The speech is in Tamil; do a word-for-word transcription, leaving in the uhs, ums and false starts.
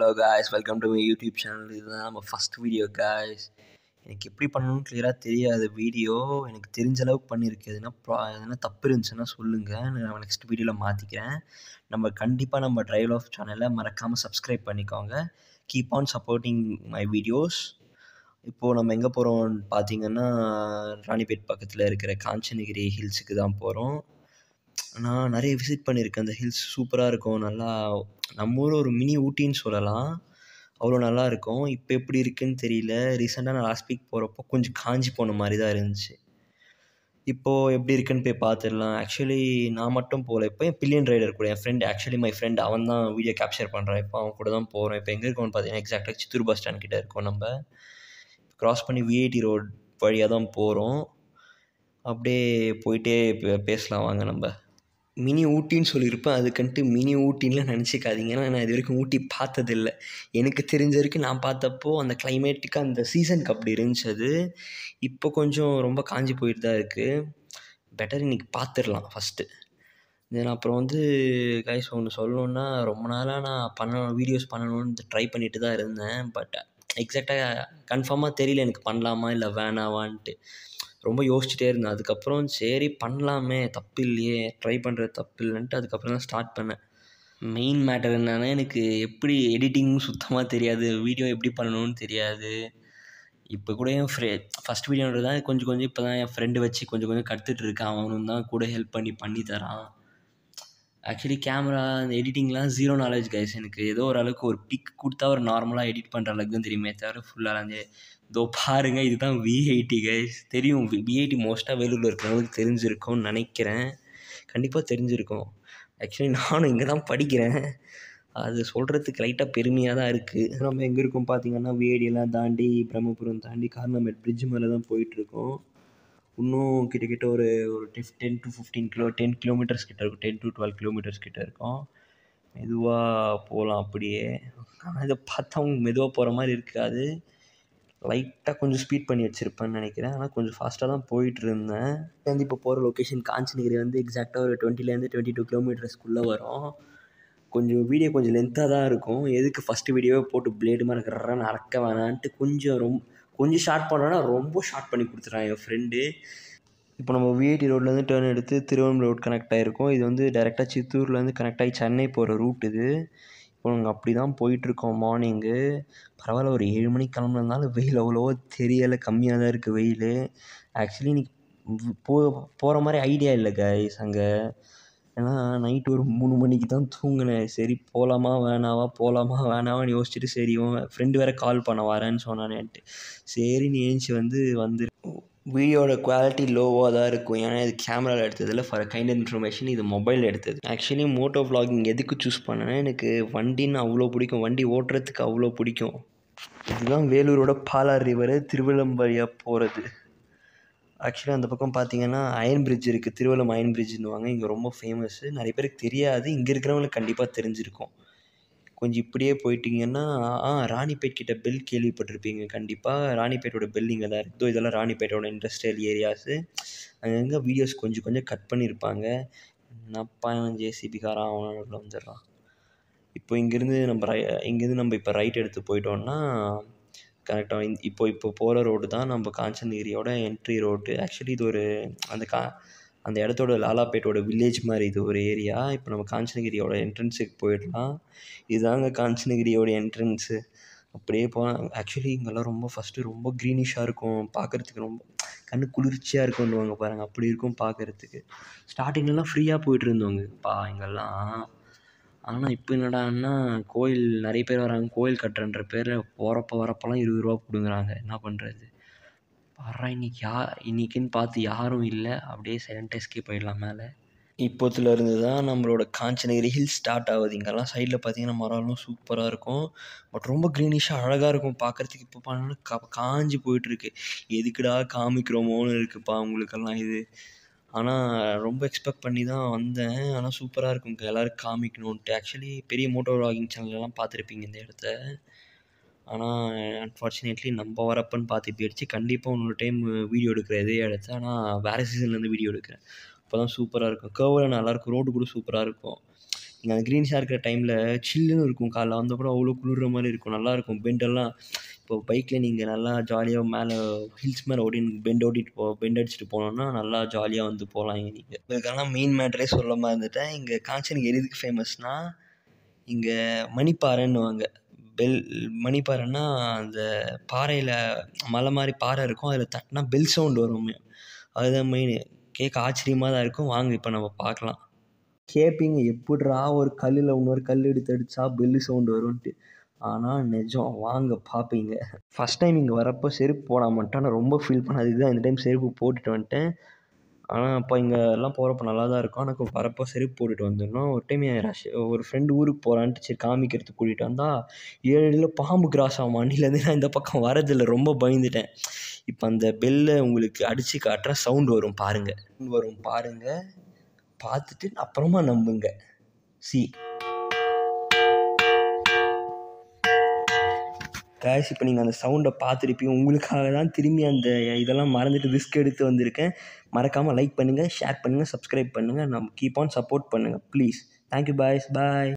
Hello guys, welcome to my YouTube channel. இதுதான் நம்ம ஃபஸ்ட் வீடியோ guys. எனக்கு எப்படி பண்ணணும்னு கிளியராக தெரியாது. வீடியோ எனக்கு தெரிஞ்ச அளவுக்கு பண்ணியிருக்கேன். எதுனா ப்ரா எதுனா தப்பு இருந்துச்சுன்னா சொல்லுங்கள், நான் நெக்ஸ்ட் வீடியோவில் மாற்றிக்கிறேன். நம்ம கண்டிப்பாக நம்ம ட்ரைவ் ஆஃப் சேனலை மறக்காமல் சப்ஸ்கிரைப் பண்ணிக்கோங்க. Keep on supporting my videos. இப்போது நம்ம எங்கே போகிறோம்னு பார்த்தீங்கன்னா, ராணிப்பேட் பக்கத்தில் இருக்கிற காஞ்சனகிரி ஹில்ஸுக்கு தான் போகிறோம். நான் நிறைய விசிட் பண்ணியிருக்கேன். அந்த ஹில்ஸ் சூப்பராக இருக்கும். நல்லா நம்ம ஊர் ஒரு மினி ஊட்டின்னு சொல்லலாம். அவ்வளோ நல்லாயிருக்கும். இப்போ எப்படி இருக்குதுன்னு தெரியல. ரீசெண்டாக நான் லாஸ்ட் வீக் போகிறப்போ கொஞ்சம் காஞ்சி போன மாதிரி தான் இருந்துச்சு. இப்போது எப்படி இருக்குன்னு போய் பார்த்துடலாம். ஆக்சுவலி நான் மட்டும் போகல. இப்போ என் பில்லியன் ரைடர் கூட என் ஃப்ரெண்ட், ஆக்சுவலி மை ஃப்ரெண்ட், அவன் தான் வீடியோ கேப்சர் பண்ணுறான். இப்போ அவன் கூட தான் போகிறோம். இப்போ எங்கே இருக்கோம்னு பார்த்தீங்கன்னா, எக்ஸாக்டாக சித்தூர் பஸ் ஸ்டாண்ட் கிட்டே இருக்கோம். நம்ம க்ராஸ் பண்ணி விஐடி ரோட் வழியாக தான் போகிறோம். அப்படியே போயிட்டே பேசலாம் வாங்க. நம்ம மினி ஊட்டின்னு சொல்லியிருப்பேன், அதுக்குன்ட்டு மினி ஊட்டின்லாம் நினச்சிக்காதீங்க. ஏன்னா நான் இது வரைக்கும் ஊட்டி பார்த்ததில்ல. எனக்கு தெரிஞ்ச வரைக்கும் நான் பார்த்தப்போ அந்த கிளைமேட்டுக்கு அந்த சீசனுக்கு அப்படி இருந்துச்சு. அது இப்போ கொஞ்சம் ரொம்ப காஞ்சி போயிட்டு தான் இருக்குது. பெட்டர் இன்றைக்கி பார்த்துடலாம் ஃபஸ்ட்டு. தென் அப்புறம் வந்து கைஸ் ஒன்று சொல்லணுன்னா, ரொம்ப நாளாக நான் பண்ணணும் வீடியோஸ் பண்ணணும்னு ட்ரை பண்ணிட்டு தான் இருந்தேன். பட் எக்ஸாக்டாக கன்ஃபார்மாக தெரியல எனக்கு பண்ணலாமா இல்லை வேணாவான்ட்டு. ரொம்ப யோசிச்சுட்டே இருந்தேன். அதுக்கப்புறம் சரி பண்ணலாமே, தப்பு இல்லையே, ட்ரை பண்ணுறது தப்பு இல்லைன்ட்டு அதுக்கப்புறம் தான் ஸ்டார்ட் பண்ணேன். மெயின் மேட்டர் என்னென்னா, எனக்கு எப்படி எடிட்டிங் சுத்தமாக தெரியாது, வீடியோ எப்படி பண்ணணும்னு தெரியாது. இப்போ கூட என் ஃப்ரெ ஃபஸ்ட் வீடியோன்றது தான் கொஞ்சம் கொஞ்சம் இப்போ தான் என் ஃப்ரெண்டு வச்சு கொஞ்சம் கொஞ்சம் கற்றுட்டு இருக்கேன். அவனும் தான் கூட ஹெல்ப் பண்ணி பண்ணி தரான். ஆக்சுவலி கேமரா அந்த எடிட்டிங்லாம் ஜீரோ நாலேஜ் கைஸ். எனக்கு ஏதோ ஒரு அளவுக்கு ஒரு பிக் கொடுத்தா ஒரு நார்மலாக எடிட் பண்ணுற அளவுக்கு தான் தெரியுமே தவிர ஃபுல்லாக அந்த இதோ பாருங்கள், இதுதான் வி எயிட்டி கைஸ். தெரியும், வி எயிட்டி மோஸ்ட்டாக வேலூரில் இருக்கிறவங்களுக்கு தெரிஞ்சிருக்கும்னு நினைக்கிறேன். கண்டிப்பாக தெரிஞ்சிருக்கும். ஆக்சுவலி நானும் இங்கே தான் படிக்கிறேன். அது சொல்கிறதுக்கு லைட்டாக பெருமையாக தான் இருக்குது. நம்ம எங்கே இருக்கோம் பார்த்தீங்கன்னா, விஐடியெல்லாம் தாண்டி பிரம்மபுரம் தாண்டி கார்னமேட் பிரிட்ஜ் மேலே தான் போயிட்டுருக்கோம். இன்னும் கிட்டக்கிட்ட ஒரு ஒரு ten to fifteen kilo ten kilometres கிட்ட இருக்கும். டென் டு டுவெல் கிலோமீட்டர்ஸ் கிட்ட இருக்கும். மெதுவாக போகலாம் அப்படியே. ஆனால் இதை பார்த்தா அவங்க மெதுவாக போகிற மாதிரி இருக்காது. லைட்டாக கொஞ்சம் ஸ்பீட் பண்ணி வச்சுருப்பேன்னு நினைக்கிறேன். ஆனால் கொஞ்சம் ஃபாஸ்ட்டாக தான் போயிட்டு இருந்தேன். வந்து இப்போ போகிற லொக்கேஷன் காஞ்சனகிரி வந்து எக்ஸாக்டாக ஒரு டுவெண்ட்டிலேருந்து டுவெண்ட்டி டூ கிலோமீட்டர்ஸ்க்குள்ளே வரும். கொஞ்சம் வீடியோ கொஞ்சம் லென்த்தாக தான் இருக்கும். எதுக்கு ஃபஸ்ட்டு வீடியோவை போட்டு பிளேடு மாதிரி இருக்கிறான்னு அறக்க வேணான்ட்டு கொஞ்சம் ரொம்ப கொஞ்சம் ஷார்ட் பண்ணோன்னா ரொம்ப ஷார்ட் பண்ணி கொடுத்துட்றான் என் ஃப்ரெண்டு. இப்போ நம்ம விஐடி ரோட்லேருந்து டேர்ன் எடுத்து திருவண்ணாமலை ரோட் கனெக்ட் ஆகிருக்கோம். இது வந்து டேரெக்டாக சித்தூர்லேருந்து கனெக்ட் ஆகி சென்னை போகிற ரூட் இது. இப்போ நாங்கள் அப்படி தான் போயிட்டுருக்கோம் மார்னிங்கு. பரவாயில்ல, ஒரு ஏழு மணிக்கு கிளம்புனதுனால வெயில் அவ்வளோவா தெரியலை, கம்மியாக தான் இருக்குது வெயில். ஆக்சுவலி இன்னைக்கு போ போகிற மாதிரி ஐடியா இல்லை கைஸ் அங்கே. ஏன்னா நைட்டு ஒரு மூணு மணிக்கு தான் தூங்கினேன். சரி போகலாமா வேணாவா போகலாமா வேணாவான்னு யோசிச்சுட்டு, சரி ஃப்ரெண்டு வேறு கால் பண்ண வரேன்னு சொன்னானேன்ட்டு சரி நீ ஏஞ்சி வந்து வந்து வீடியோட குவாலிட்டி லோவாக தான் இருக்கும். ஏன்னா இது கேமராவில் எடுத்ததில் ஃபார் கைண்ட் இன்ஃபர்மேஷன் இது மொபைல் எடுத்தது. ஆக்சுவலி மோட்டோ விளாகிங் எதுக்கு சூஸ் பண்ணேன்னா, எனக்கு வண்டின்னு அவ்வளோ பிடிக்கும், வண்டி ஓட்டுறதுக்கு அவ்வளோ பிடிக்கும். இதுதான் வேலூரோட பாலார் ரிவர் திருவள்ளம்பரியாக போகிறது. ஆக்சுவலி அந்த பக்கம் பார்த்தீங்கன்னா அயன் பிரிட்ஜ் இருக்குது, திருவள்ளம் அயன் பிரிட்ஜுன்னுவாங்க. இங்கே ரொம்ப ஃபேமஸ்ஸு, நிறைய பேருக்கு தெரியாது. இங்கே இருக்கிறவங்களுக்கு கண்டிப்பாக தெரிஞ்சிருக்கும். கொஞ்சம் இப்படியே போயிட்டிங்கன்னா ஆ ராணிப்பேட் கிட்ட பெல் கேள்விப்பட்டிருப்பீங்க கண்டிப்பாக. ராணிப்பேட்டோட பெல் இங்கே தான் இருக்குது. இதெல்லாம் ராணிப்பேட்டோட இண்டஸ்ட்ரியல் ஏரியாஸு. அங்கங்கே வீடியோஸ் கொஞ்சம் கொஞ்சம் கட் பண்ணியிருப்பாங்க. என்னப்பா ஜேசிபிக்காரன் அவனோட வந்துடுறான். இப்போ இங்கேருந்து நம்ம ரை இங்கேருந்து நம்ம இப்போ ரைட் எடுத்து போயிட்டோம்னா கரெக்டாக இப்போ இப்போ போகிற ரோடு தான் நம்ம காஞ்சனகிரியோட என்ட்ரி ரோடு. ஆக்சுவலி இது ஒரு அந்த கா அந்த இடத்தோட லாலாப்பேட்டோட வில்லேஜ் மாதிரி இது ஒரு ஏரியா. இப்போ நம்ம காஞ்சனகிரியோட என்ட்ரன்ஸுக்கு போயிடலாம். இதுதாங்க காஞ்சனகிரியோட என்ட்ரன்ஸு. அப்படியே போனால் ஆக்சுவலி இங்கெல்லாம் ரொம்ப ஃபஸ்ட்டு ரொம்ப க்ரீனிஷாக இருக்கும், பார்க்குறதுக்கு ரொம்ப கண்ணு குளிர்ச்சியாக இருக்கும்னுவாங்க பாருங்கள், அப்படி இருக்கும் பார்க்குறதுக்கு. ஸ்டார்டிங்லலாம் ஃப்ரீயாக போயிட்டு இருந்தோங்கப்பா இங்கெல்லாம். ஆனால் இப்போ என்னடான்னா கோயில் நிறைய பேர் வராங்க, கோயில் கட்டுறன்ற பேர் போகிறப்ப வரப்போலாம் இருபது ரூபா பிடுங்குறாங்க. என்ன பண்ணுறது? வர்றா இன்றைக்கி யா இன்றைக்கின்னு பார்த்து யாரும் இல்லை. அப்படியே சைலண்ட்டாக எஸ்கேப் போயிடலாம் மேலே. இப்போத்துல இருந்து தான் நம்மளோட காஞ்சனகிரி ஹில் ஸ்டார்ட் ஆகுது. இங்கெல்லாம் சைடில் பார்த்தீங்கன்னா மரம்லாம் சூப்பராக இருக்கும். பட் ரொம்ப க்ரீனிஷாக அழகாக இருக்கும் பார்க்குறதுக்கு. இப்போ பண்ணணும் கா காஞ்சி போயிட்டுருக்கு. எதுக்குடா காமிக்கிறோமோன்னு இருக்குப்பா உங்களுக்கெல்லாம் இது. ஆனால் ரொம்ப எக்ஸ்பெக்ட் பண்ணி தான் வந்தேன். ஆனால் சூப்பராக இருக்கும் இங்கே எல்லோரும் காமிக்கணுன்ட்டு. ஆக்சுவலி பெரிய மோட்டோ விளாகிங் சேனல்லாம் பார்த்துருப்பீங்க இந்த இடத்த. ஆனால் அன்ஃபார்ச்சுனேட்லி நம்ம வரப்போன்னு பார்த்து போயிடுச்சு. கண்டிப்பாக இன்னொரு டைம் வீடியோ எடுக்கிற இதே இடத்த, ஆனால் வேறு சீசன்லேருந்து வீடியோ எடுக்கிறேன். அப்போ தான் சூப்பராக இருக்கும். கர்வில் நல்லாயிருக்கும், ரோடு கூட சூப்பராக இருக்கும். இங்கே அந்த க்ரீன்ஸாக இருக்கிற டைமில் சில்லுன்னு இருக்கும். காலைல வந்தப்பறம் அவ்வளோ குளிர்ற மாதிரி இருக்கும். நல்லாயிருக்கும். பெண்டெல்லாம் இப்போ பைக்கில் நீங்கள் நல்லா ஜாலியாக மேலே ஹில்ஸ் மேலே ஓடின்னு பெண்ட் ஓட்டிட்டு போ பெண்ட் அடிச்சுட்டு போனோன்னா நல்லா ஜாலியாக வந்து போகலாம் இங்கே நீங்கள். இதுக்கெல்லாம் மெயின் மேட்ரே சொல்ல மறந்துட்டேன். இங்கே காஞ்சனகிரி எதுக்கு ஃபேமஸ்னால் இங்கே மணிப்பாறைன்னுவாங்க. பெல் மணிப்பாறைன்னா அந்த பாறையில் மலை மாதிரி பாறை இருக்கும். அதில் தட்டினா பெல் சவுண்டு வரும். அதுதான் மெயின். கேட்க ஆச்சரியமாக தான் இருக்கும். வாங்க இப்போ நம்ம பார்க்கலாம். கேட்பீங்க எப்புட்றா ஒரு கல்லில் இன்னொரு கல் எடுத்து அடித்தா பெல்லு சவுண்டு வரும்ன்ட்டு. ஆனால் நிஜம். வாங்க பார்ப்பீங்க. ஃபஸ்ட் டைம் இங்கே வரப்போ செருப்பு போடாம வந்துட்டேன். நான் ரொம்ப ஃபீல் பண்ணேன். அதுக்கு தான் இந்த டைம் செருப்பு போட்டுட்டு வந்துட்டேன். ஆனால் அப்போ இங்கே எல்லாம் போகிறப்ப நல்லா தான் இருக்கும். ஆனால் வரப்போ செருப்பு போட்டுட்டு வந்துடணும். ஒரு டைம் என் ரஷ் ஒரு ஃப்ரெண்டு ஊருக்கு போகிறான்ட்டு சரி காமிக்கிறதுக்கு கூட்டிகிட்டு வந்தால் ஏழு அடியில் பாம்பு கிராஸ் ஆகும். வண்டியிலேருந்து நான் இந்த பக்கம் வரதில்லை. ரொம்ப பயந்துட்டேன். இப்போ அந்த பெல்லை உங்களுக்கு அடித்து காட்டுறேன். சவுண்டு வரும் பாருங்கள். வரும் பாருங்கள். பார்த்துட்டு அப்புறமா நம்புங்க. சி காய்ஸ், இப்போ நீங்கள் அந்த சவுண்டை பார்த்துருப்பீங்க. உங்களுக்காக தான் திரும்பி அந்த இதெல்லாம் மறந்துட்டு ரிஸ்க் எடுத்து வந்திருக்கேன். மறக்காமல் லைக் பண்ணுங்கள், ஷேர் பண்ணுங்கள், சப்ஸ்கிரைப் பண்ணுங்கள். நம்ம கீப் ஆன் சப்போர்ட் பண்ணுங்கள் ப்ளீஸ். Thank you boys. பாய்.